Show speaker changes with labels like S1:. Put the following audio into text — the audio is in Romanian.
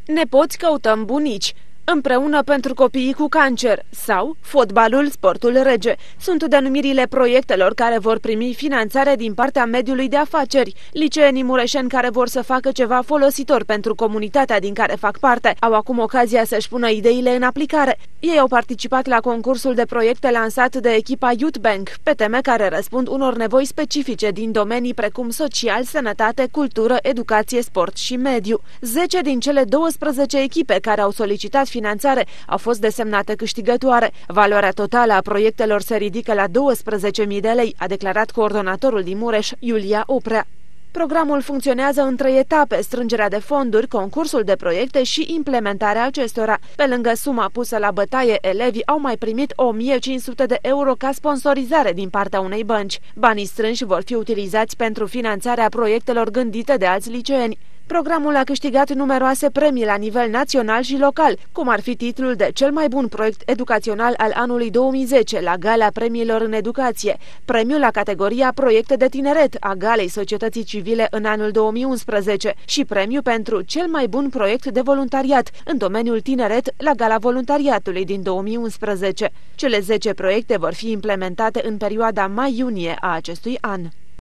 S1: Nepoți căutăm bunici, împreună pentru copiii cu cancer sau fotbalul, sportul rege. Sunt denumirile proiectelor care vor primi finanțare din partea mediului de afaceri. Liceenii mureșeni care vor să facă ceva folositor pentru comunitatea din care fac parte au acum ocazia să-și pună ideile în aplicare. Ei au participat la concursul de proiecte lansat de echipa Youth Bank pe teme care răspund unor nevoi specifice din domenii precum social, sănătate, cultură, educație, sport și mediu. 10 din cele 12 echipe care au solicitat finanțare au fost desemnate câștigătoare. Valoarea totală a proiectelor se ridică la 12.000 de lei, a declarat coordonatorul din Mureș, Iulia Oprea. Programul funcționează în 3 etape: strângerea de fonduri, concursul de proiecte și implementarea acestora. Pe lângă suma pusă la bătaie, elevii au mai primit 1.500 de euro ca sponsorizare din partea unei bănci. Banii strânși vor fi utilizați pentru finanțarea proiectelor gândite de alți liceeni. Programul a câștigat numeroase premii la nivel național și local, cum ar fi titlul de cel mai bun proiect educațional al anului 2010 la Gala Premiilor în Educație, premiul la categoria Proiecte de Tineret a Galei Societății Civile în anul 2011 și premiul pentru cel mai bun proiect de voluntariat în domeniul tineret la Gala Voluntariatului din 2011. Cele 10 proiecte vor fi implementate în perioada mai-iunie a acestui an.